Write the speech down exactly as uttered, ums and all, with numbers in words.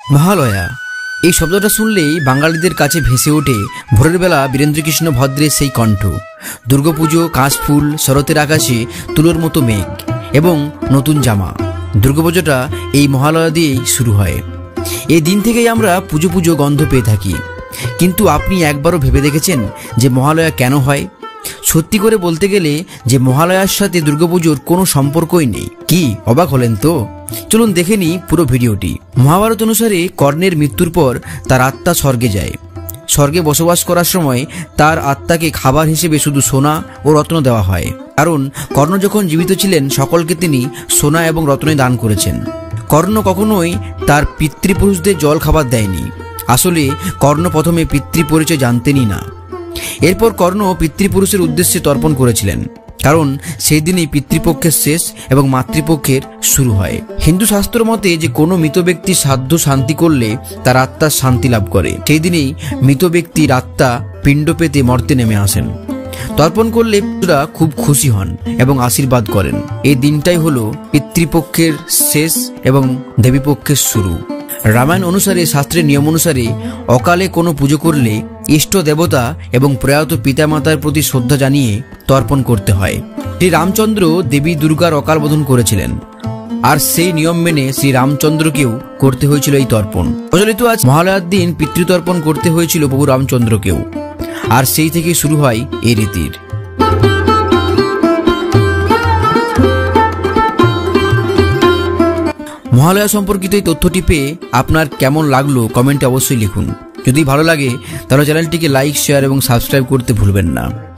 মহালয়া এই শব্দটা শুনলেই বাঙালিদের কাছে ভেসে ওঠে ভোরের বেলা বীরেন্দ্র কৃষ্ণ ভদ্রের সেই কণ্ঠ, দুর্গাপুজো, কাশফুল, শরতের আকাশে তুলোর মতো মেঘ এবং নতুন জামা। দুর্গাপুজোটা এই মহালয়া দিয়েই শুরু হয়। এই দিন থেকেই আমরা পুজো পুজো গন্ধ পেয়ে থাকি। কিন্তু আপনি একবারও ভেবে দেখেছেন যে মহালয়া কেন হয়? সত্যি করে বলতে গেলে যে মহালয়ার সাথে দুর্গাপুজোর কোনো সম্পর্কই নেই। কি অবাক হলেন তো? চলুন দেখে নিই পুরো ভিডিওটি। মহাভারত অনুসারে কর্ণের মৃত্যুর পর তার আত্মা স্বর্গে যায়। স্বর্গে বসবাস করার সময় তার আত্মাকে খাবার হিসেবে শুধু সোনা ও রত্ন দেওয়া হয়, কারণ কর্ণ যখন জীবিত ছিলেন সকলকে তিনি সোনা এবং রত্নে দান করেছেন। কর্ণ কখনোই তার পিতৃপুরুষদের জল খাবার দেয়নি। আসলে কর্ণ প্রথমে পিতৃপরিচয় জানতেনই না। এরপর কর্ণ পিতৃপুরুষের উদ্দেশ্যে তর্পণ করেছিলেন, কারণ সেই দিনই পিতৃপক্ষের শেষ এবং মাতৃপক্ষের শুরু হয়। হিন্দু শাস্ত্র মতে যে কোনো মৃত ব্যক্তি সাধ্য শান্তি করলে তার আত্মার শান্তি লাভ করে। সেই দিনেই মৃত ব্যক্তির আত্মা পিণ্ড পেতে মর্তে নেমে আসেন। তর্পণ করলে পিতৃরা খুব খুশি হন এবং আশীর্বাদ করেন। এই দিনটাই হলো পিতৃপক্ষের শেষ এবং দেবীপক্ষের শুরু। রামায়ণ অনুসারে, শাস্ত্রের নিয়ম অনুসারে অকালে কোনো পুজো করলে ইষ্ট দেবতা এবং প্রয়াত পিতামাতার প্রতি শ্রদ্ধা জানিয়ে তর্পণ করতে হয়। শ্রী রামচন্দ্র দেবী দুর্গার অকাল বোধন করেছিলেন, আর সেই নিয়ম মেনে শ্রী রামচন্দ্রকেও করতে হয়েছিল এই তর্পণ। প্রচলিত আজ মহালয়ার দিন পিতৃতর্পণ করতে হয়েছিল প্রভু রামচন্দ্রকেও, আর সেই থেকে শুরু হয় এই রীতির। মহালয়া সম্পর্কিত এই তথ্যটি পেয়ে আপনার কেমন লাগলো কমেন্টে অবশ্যই লিখুন। যদি ভালো লাগে তাহলে চ্যানেলটিকে লাইক, শেয়ার এবং সাবস্ক্রাইব করতে ভুলবেন না।